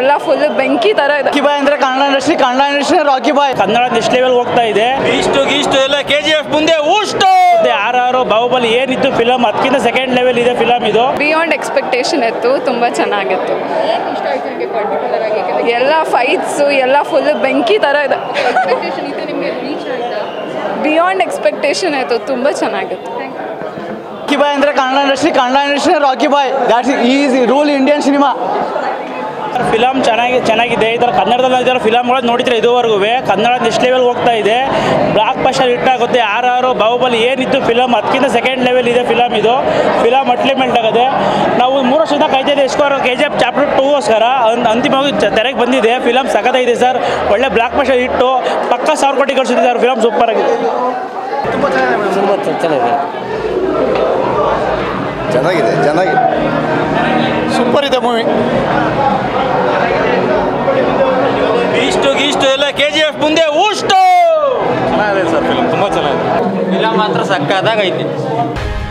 ಎಲ್ಲ ಫುಲ್ ಬೆಂಕಿ ತರ ಇದೆ. ರಾಕಿ ಬಾಯ್ ಅಂದ್ರೆ Kannada industry Rocky boy Kannada next level ಹೋಗ್ತಾ ಇದೆ. ಗೀಷ್ಟು ಎಲ್ಲ KGF ಮುಂದೆ ಊಷ್ಟು. RR ಬಾಹುಬಲಿ ಏನಿತ್ತು ಫಿಲಮ್ ಅದಕ್ಕಿಂತ ಸೆಕೆಂಡ್ ಲೆವೆಲ್ ಇದೆ ಫಿಲಮ್ ಇದು. ಬಿಯಾಂಡ್ ಎಕ್ಸ್ಪೆಕ್ಟೇಷನ್ ಇತ್ತು, ತುಂಬಾ ಚೆನ್ನಾಗಿತ್ತು. ಎಲ್ಲ ಫೈಟ್ಸ್ ಎಲ್ಲ ಫುಲ್ ಬೆಂಕಿ ತರ ಇದೆ. ಬಿಯಾಂಡ್ ಎಕ್ಸ್ಪೆಕ್ಟೇಷನ್ ಆಯಿತು, ತುಂಬ ಚೆನ್ನಾಗಿತ್ತು. ರಾಕಿ ಬಾಯ್ ಅಂದ್ರೆ Kannada industry Rocky boy that's is rule Indian cinema. Film ಚೆನ್ನಾಗಿದೆ. ಈ ಥರ ಕನ್ನಡದಲ್ಲಿ ಈ ಥರ ಫಿಲಮ್ಗಳು ನೋಡಿದ್ರೆ ಇದುವರೆಗೂ ಕನ್ನಡ ನೆಕ್ಸ್ಟ್ ಲೆವೆಲ್ ಹೋಗ್ತಾ ಇದೆ. ಬ್ಲಾಕ್ ಬಸ್ಟರ್ ಹಿಟ್ ಆಗುತ್ತೆ. RR ಬಾಹುಬಲಿ ಏನಿತ್ತು ಫಿಲಮ್ ಅದಕ್ಕಿಂತ ಸೆಕೆಂಡ್ ಲೆವೆಲ್ ಇದೆ ಫಿಲಮ್ ಇದು. ಫಿಲಮ್ ಅಟ್ಲಿಮೆಂಟ್ ಆಗುತ್ತೆ. ನಾವು 3 ವರ್ಷದಿಂದ ಕಾಯ್ತಿದ್ದೆ ಎಸ್ಕೋರ್ KGF ಚಾಪ್ಟರ್ 2ಗೋಸ್ಕರ ಅಂತಿಮವಾಗಿ ತೆರೆಗೆ ಬಂದಿದೆ. ಫಿಲಮ್ ಸಖತ್ತಾಗಿದೆ ಸರ್. ಒಳ್ಳೆ ಬ್ಲಾಕ್ ಬಸ್ಟರ್ ಹಿಟ್ಟು ಪಕ್ಕ 1000 ಕೋಟಿ ಗಳಿಸಿದೆ ಸರ್. ಫಿಲಮ್ ಸೂಪರ್ ಆಗಿದೆ. ಚೆನ್ನಾಗಿದೆ ಸೂಪರ್ ಇದೆ ಮೂವಿ. ಗೀಷ್ಟು ಎಲ್ಲ KGF ಮುಂದೆ ಊಷ್ಟು. ಚೆನ್ನಾಗಿದೆ ಸರ್ ಫಿಲಮ್ ತುಂಬ ಚೆನ್ನಾಗಿದೆ. ಫಿಲಮ್ ಮಾತ್ರ ಸಕ್ಕತ್ತಾಗೈತಿ.